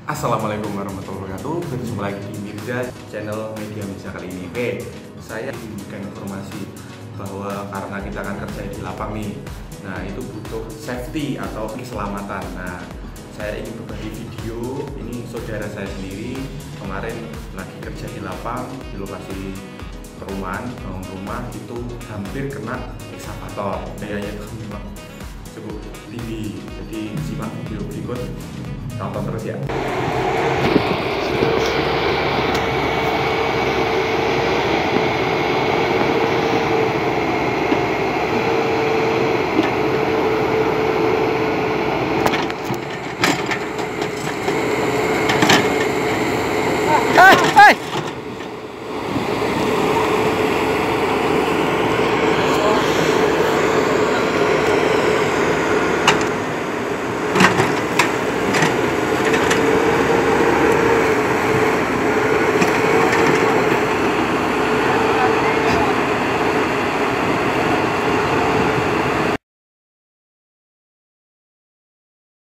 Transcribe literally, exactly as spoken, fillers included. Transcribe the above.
Assalamualaikum warahmatullahi wabarakatuh. Berjumpa lagi di Mirza channel Media Indonesia kali ini. Oke, saya ingin memberikan informasi bahwa karena kita akan kerja di lapang nih, nah itu butuh safety atau keselamatan. Nah, saya ingin berbagi video. Ini saudara saya sendiri kemarin lagi kerja di lapang di lokasi perumahan, bangun rumah itu hampir kena ekskavator. Dayanya cukup tinggi. Jadi simak video berikut, tonton terus ya.